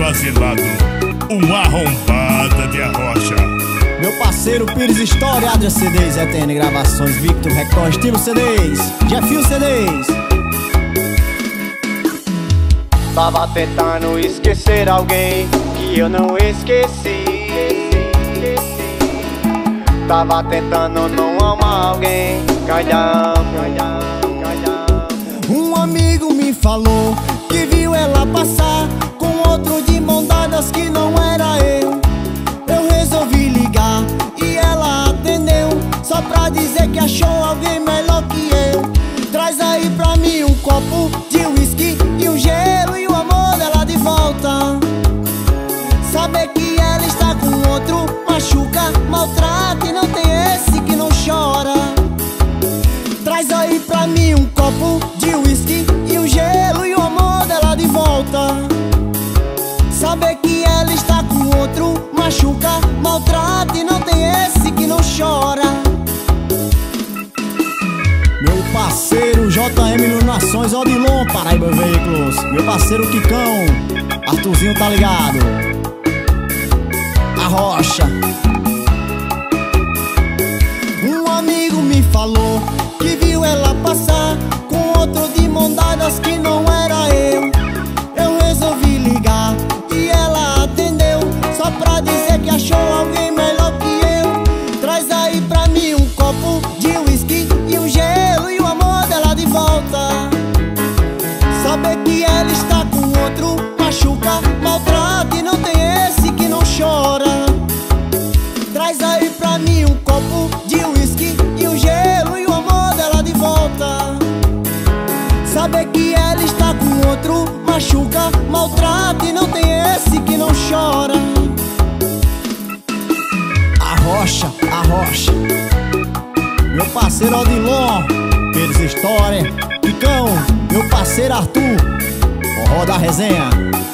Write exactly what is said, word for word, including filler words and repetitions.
basilado, um arrombada de arrocha. Meu parceiro Pires História, Adria C Ds, E T N Gravações, Victor Record, Estilo C Ds, Jefil C Ds. Tava tentando esquecer alguém que eu não esqueci. Tava tentando não amar alguém. Calhão, calhão, calhão. Um amigo me falou que viu ela passar com outro de mão dadas que não era eu. Eu resolvi ligar e ela atendeu, só pra dizer que achou alguém melhor que eu. Traz aí pra mim um copo de whisky e um gelo e o amor dela de volta. Saber que ela está com outro machuca, maltrata e não tem esse que não chora. Traz aí pra mim um copo de whisky e um gelo e o amor dela de volta. Saber que ela está com outro machuca, maltrata e não tem esse que não chora. Meu parceiro J M Iluminações, Odilon, Paraíba Veículos. Meu parceiro Kikão, Arthurzinho tá ligado. A Rocha. Um amigo me falou que viu ela passar com outro de mão dadas que não era eu. Eu resolvi ligar e ela atendeu, só pra dizer que achou alguém melhor que eu. Traz aí pra mim um copo de whisky e um gelo e o amor dela de volta. Saber que ela está com outro machuca, maltrata e não tem esse que não chora. Traz aí pra mim um copo de whisky e um gelo e o amor dela de volta. Saber que ela está com outro machuca, maltrata e não tem esse que não chora. A Rocha, a Rocha. Meu parceiro Odilon, Pires História, Picão, meu parceiro Arthur, Forró da Resenha.